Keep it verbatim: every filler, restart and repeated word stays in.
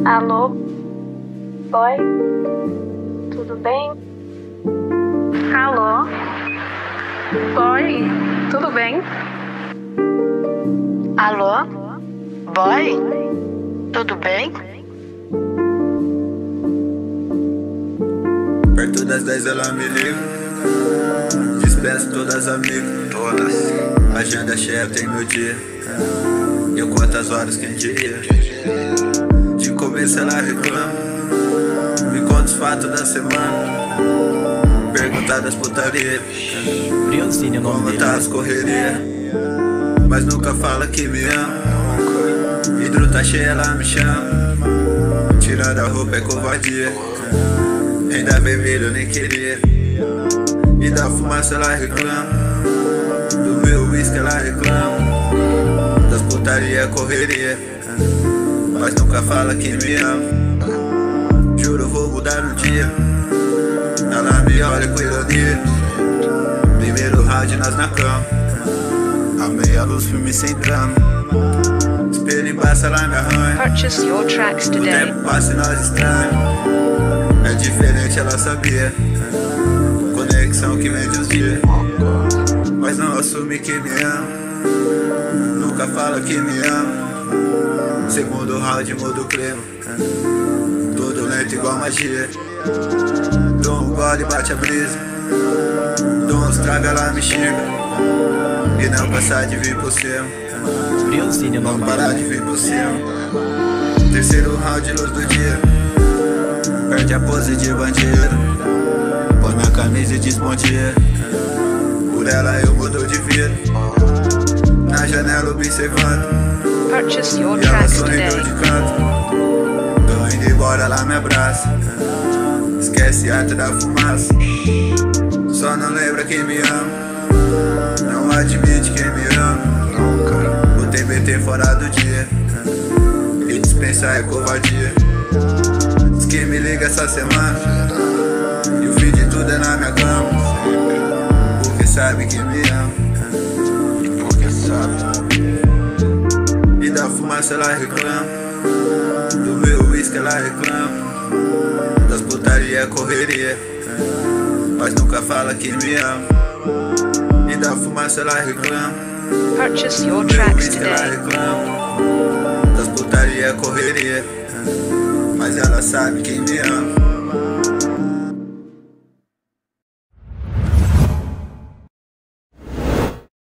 Alô, boy? Tudo bem? Alô? Oi, tudo bem? Alô? Boy? Tudo bem? Perto das dez ela me liga, despeço todas as amigas, todas. Agenda cheia, tem meu dia, e eu quantas horas quem diria. De começo ela reclama, me conta os fatos da semana, perguntar das putarias, como tá as correrias, mas nunca fala que me ama. Hidro tá cheia, ela me chama, tirando a roupa é covardia. Ainda vermelho eu nem queria. E da fumaça ela reclama, do meu uísque ela reclama, das putaria correria, mas nunca fala que me ama. Juro eu vou mudar no dia, ela me olha com ironia. Primeiro round nós na cama, a meia luz filme sem drama. Espelho embaixo ela me arranha, Purchase your tracks o today. tempo passa e nós estranhamos. É diferente, ela sabia, conexão que vem dos dias, mas não assume que me ama, nunca fala que me ama. Segundo round muda o clima, todo lento igual magia. Dou um gole e bate a brisa, dou uns tragos, ela me xinga, e não passar de vir por cima, não parar de vir por cima. Terceiro round, luz do dia, perde a pose de bandido, põe minha camisa e diz bom dia. Por ela eu mudo de vida, na janela observando, Purchase your e ela tracks sorriu today. de canto. Tô indo embora, ela me abraça, esquece a arte da fumaça, só não lembra quem me ama, não admite quem me ama. Botei B T fora do dia, e dispensar é covardia. Diz que me liga essa semana, e o fim de tudo é na minha cama, porque sabe que me ama, porque sabe. E da fumaça ela reclama, do meu uísque ela reclama, das putaria correria, mas nunca fala que me ama. E da fumaça ela reclama, Purchase your do meu tracks uísque ela today. reclama, das putaria correria, mas ela sabe quem me ama.